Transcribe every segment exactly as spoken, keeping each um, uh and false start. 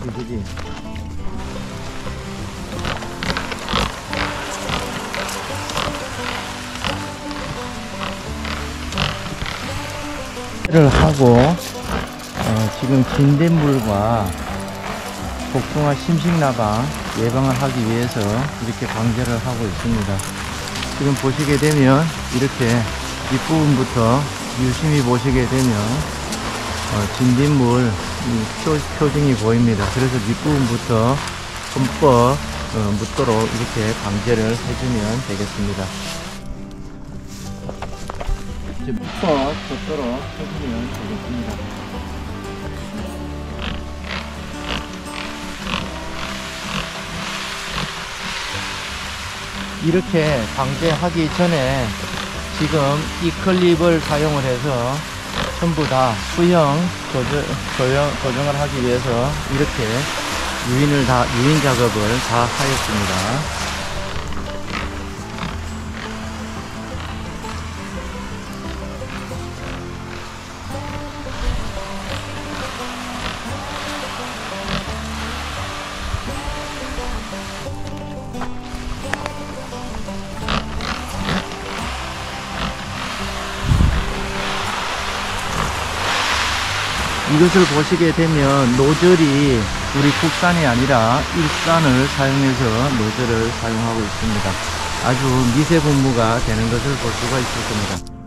그지? 를 하고 어, 지금 진딧물과 복숭아 심식나방 예방을 하기 위해서 이렇게 방제를 하고 있습니다. 지금 보시게 되면 이렇게 뒷부분부터 유심히 보시게 되면 어, 진딧물 표, 표징이 보입니다. 그래서 뒷부분부터 흠뻑 어, 묻도록 이렇게 방제를 해주면 되겠습니다. 이제 묻어 젖도록 해주면 되겠습니다. 이렇게 방제하기 전에 지금 이 클립을 사용을 해서 전부 다 수형 조정, 조정, 조정을 하기 위해서 이렇게 유인을 다, 유인 작업을 다 하였습니다. 이것을 보시게 되면 노즐이 우리 국산이 아니라 일산을 사용해서 노즐을 사용하고 있습니다. 아주 미세 분무가 되는 것을 볼 수가 있을 겁니다.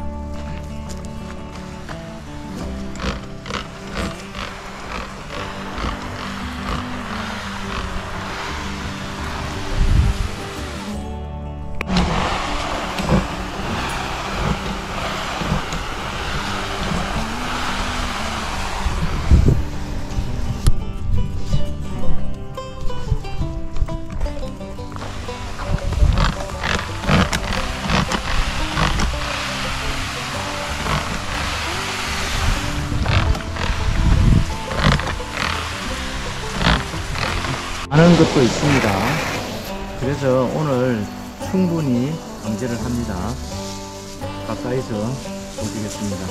하는 것도 있습니다. 그래서 오늘 충분히 방제를 합니다. 가까이서 보시겠습니다.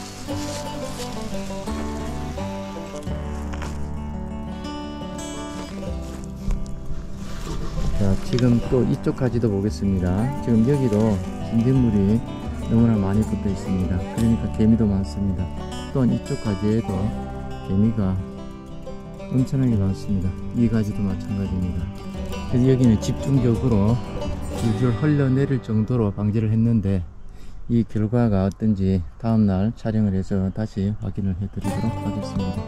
자, 지금 또 이쪽까지도 보겠습니다. 지금 여기도 진딧물이 너무나 많이 붙어 있습니다. 그러니까 개미도 많습니다. 또한 이쪽까지에도 개미가 엄청나게 많습니다. 이 가지도 마찬가지입니다. 그래서 여기는 집중적으로 줄줄 흘러내릴 정도로 방제를 했는데 이 결과가 어떤지 다음날 촬영을 해서 다시 확인을 해 드리도록 하겠습니다.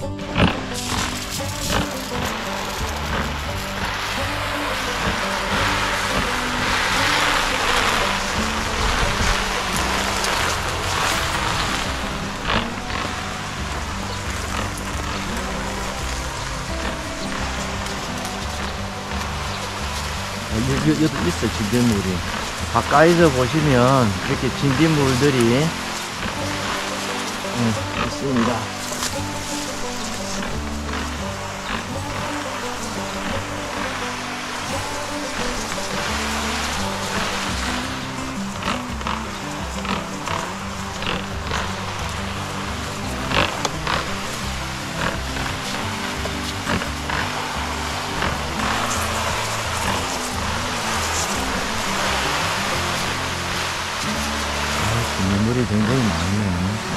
여기 있어 진딧물이. 가까이서 보시면 이렇게 진딧물들이 음, 있습니다. 진딧물이 굉장히 많네요.